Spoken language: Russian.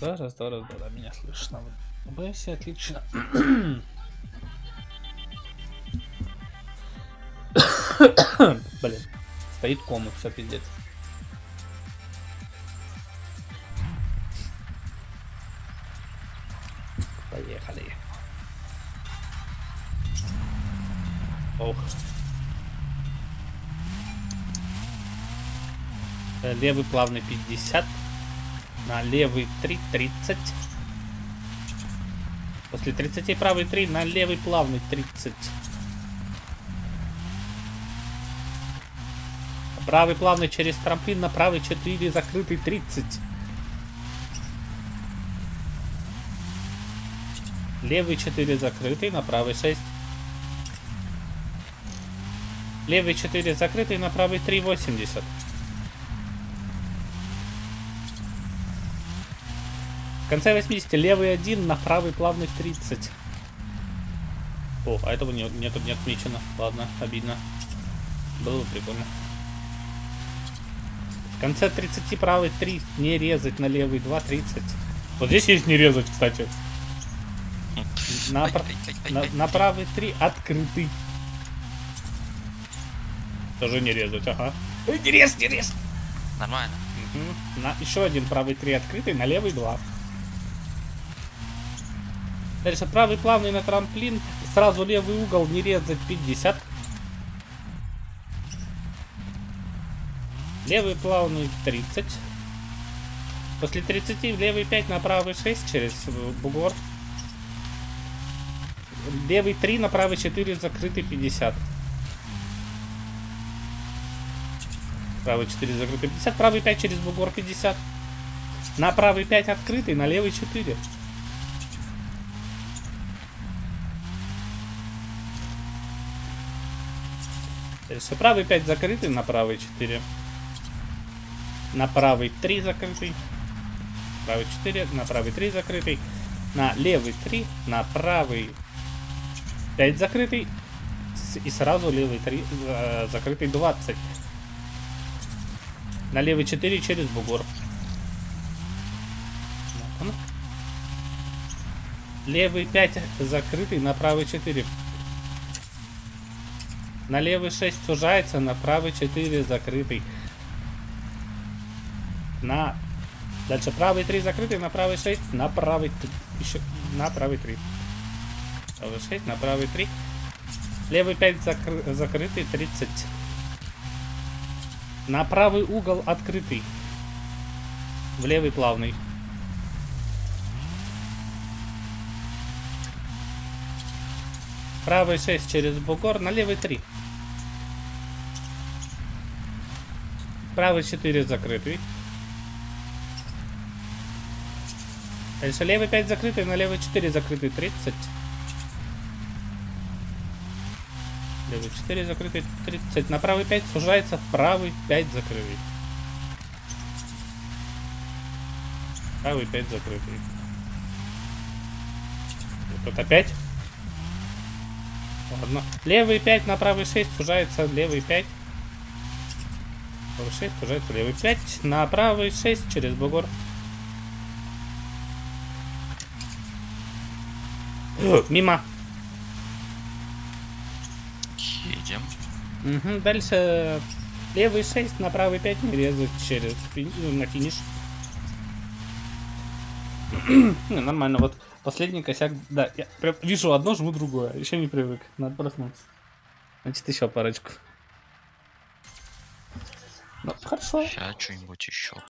раз, два, да, меня слышно. ОБС, отлично. Блин, стоит комнат, все пиздец. Поехали. Ох. Левый плавный 50. На левый 3, 30. После 30 правый 3, на левый плавный 30. Правый плавный через трамплин, на правый 4, закрытый 30. Левый 4 закрытый, на правый 6. Левый 4 закрытый, на правый 3, 80. В конце 80 левый 1, на правый плавный 30. О, а этого не отмечено. Ладно, обидно. Было бы прикольно. В конце 30 правый 3, не резать, на левый 2, 30. Вот здесь есть не резать, кстати. На правый 3 открытый. Тоже не резать, ага. Не рез, не рез. Нормально. Угу. На еще один правый 3 открытый, на левый 2. Дальше правый плавный на трамплин, сразу левый угол, не резать 50. Левый плавный 30. После 30 в левый 5, на правый 6 через бугор. Левый 3, на правый 4, закрытый 50. Правый 4 закрытый 50, правый 5 через бугор 50. На правый 5 открытый, на левый 4. Дальше правый 5 закрытый, на правый 4. На правый 3 закрытый. Правый 4, на правый 3 закрытый. На левый 3, на правый 5 закрытый. И сразу левый 3 закрытый 20. На левый 4 через бугор. Левый 5 закрытый, на правый 4. На левый 6 сужается, на правый 4 закрытый. На... Дальше правый 3 закрытый, на правый 6, на правый 3. Еще на правый 3. Правый 6, на правый 3. Левый 5 закрытый, 30. На правый угол открытый. В левый плавный. Правый 6 через бугор, на левый 3. Правый 4 закрытый. Дальше левый 5 закрытый, на левый 4 закрытый 30. Левый 4 закрытый 30. На правый 5 сужается, правый 5 закрытый. Правый 5 закрытый. Вот опять. Ладно. Левый 5 на правый 6 сужается, левый 5. Правый 6 сужается, левый 5. На правый 6 через бугор. Мимо. Едем. Угу. Дальше левый 6 на правый 5 не резать через на финиш. Нормально, вот последний косяк. Да, я прям вижу одно, жму другое. Еще не привык. Надо проснуться. Значит, еще парочку. Ну, хорошо. Сейчас что-нибудь еще